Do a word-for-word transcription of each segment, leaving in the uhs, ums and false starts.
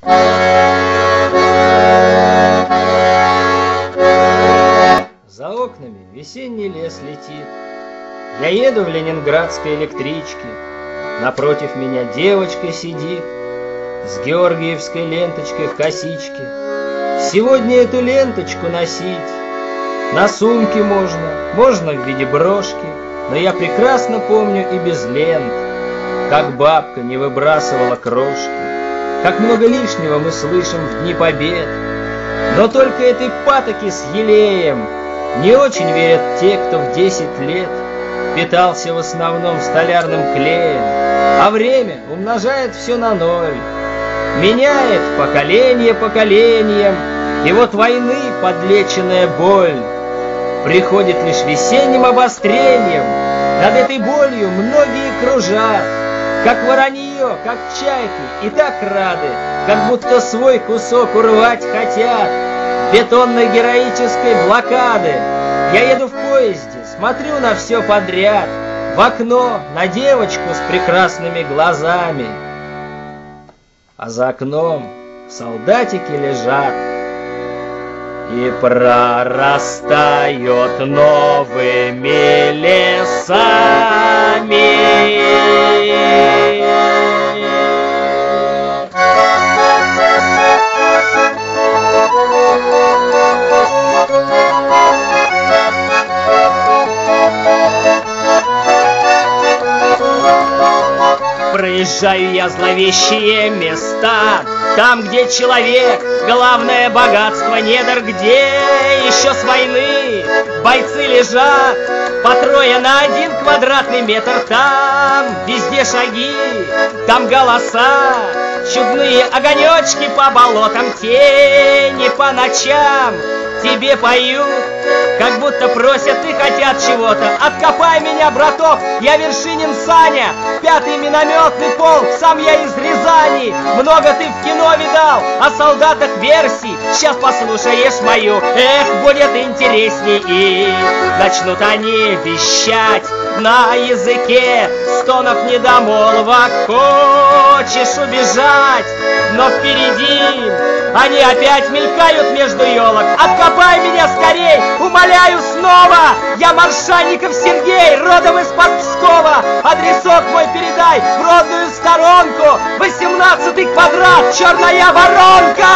За окнами весенний лес летит. Я еду в ленинградской электричке. Напротив меня девочка сидит с георгиевской ленточкой в косичке. Сегодня эту ленточку носить на сумке можно, можно в виде брошки. Но я прекрасно помню и без лент, как бабка не выбрасывала крошки, как много лишнего мы слышим в дни побед. Но только этой патоки с елеем не очень верят те, кто в десять лет питался в основном столярным клеем, а время умножает все на ноль, меняет поколение поколением, и вот войны подлеченная боль приходит лишь весенним обострением. Над этой болью многие кружат, как воронье, как чайки, и так рады, как будто свой кусок урвать хотят бетонной героической блокады. Я еду в поезде, смотрю на все подряд, в окно на девочку с прекрасными глазами, а за окном солдатики лежат, и прорастает новыми лесами. Проезжаю я зловещие места, там, где человек — главное богатство недр, где еще с войны бойцы лежат по трое на один квадратный метр. Там везде шаги, там голоса, чудные огонечки по болотам, тени по ночам тебе поют, как будто просят и хотят чего-то. Откопай меня, браток, я Вершинин Саня, пятый минометный полк, сам я из Рязани. Много ты в кино видал о солдатах версий, сейчас послушаешь мою, эх, будет интересней. И начнут они вещать на языке стонов недомолвок. Хочешь убежать, но впереди они опять мелькают между елок. Откопай меня скорей, умоляю снова, я Маршанников Сергей, родом из-под Пскова. Адресок мой передай в родную сторонку, восемнадцатый квадрат, черная воронка.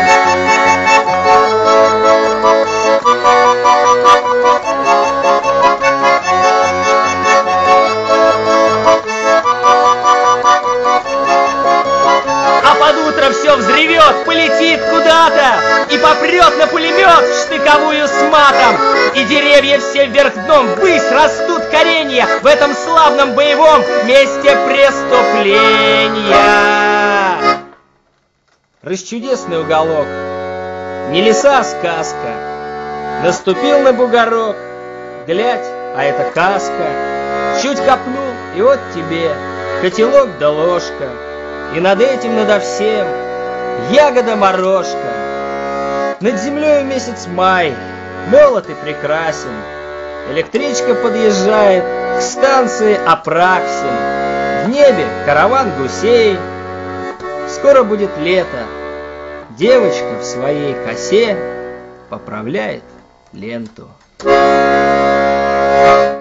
Все взревет, полетит куда-то и попрет на пулемет в штыковую с матом. И деревья все вверх дном ввысь растут коренья в этом славном боевом месте преступления. Расчудесный уголок, не леса, а сказка. Наступил на бугорок, глядь, а это каска. Чуть копнул, и вот тебе котелок да ложка. И над этим, надо всем, ягода-морожка. Над землей месяц май, молод и прекрасен. Электричка подъезжает к станции Апраксин. В небе караван гусей. Скоро будет лето. Девочка в своей косе поправляет ленту.